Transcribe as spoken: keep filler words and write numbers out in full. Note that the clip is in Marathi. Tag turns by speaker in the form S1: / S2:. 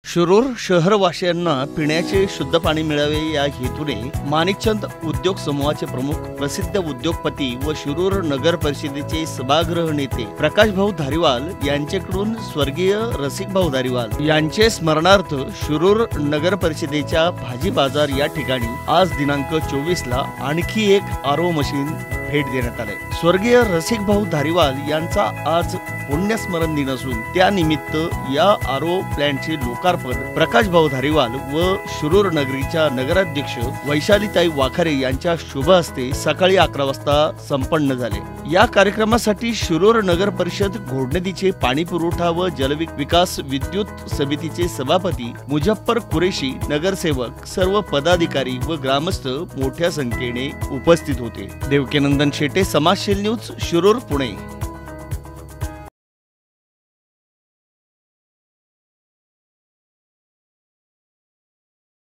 S1: शिरूर शहरवासियांना पिण्याचे शुद्ध पाणी मिळावे या हेतूने माणिकचंद उद्योग समूहाचे प्रमुख, प्रसिद्ध उद्योगपती व शिरूर नगर परिषदेचे सभागृह नेते प्रकाश भाऊ धारीवाल यांच्याकडून स्वर्गीय रसिक भाऊ धारीवाल यांचे स्मरणार्थ शिरूर नगर परिषदेच्या भाजी बाजार या ठिकाणी आज दिनांक चोवीस ला आणखी एक आरो मशीन भेट देण्यात आले। स्वर्गीय रसिक भाऊ धारीवाल यांचा आज पुण्यस्मरण दिन असून त्यानिमित्त या आरो प्लॅन्टचे लोकार्पण प्रकाश भाऊ धारीवाल व शिरूर नगरीच्या नगराध्यक्ष वैशालीताई वाखारे यांच्या शुभ हस्ते सकाळी अकरा वाजता संपन्न झाले। या कार्यक्रमासाठी शिरूर नगर परिषद घोडनदीचे पाणी पुरवठा व जलविकास विद्युत समितीचे सभापती मुजफ्फर कुरेशी, नगरसेवक, सर्व पदाधिकारी व ग्रामस्थ मोठ्या संख्येने उपस्थित होते। देवकीनंदन शेटे, समाजशील न्यूज, शिरूर, पुणे।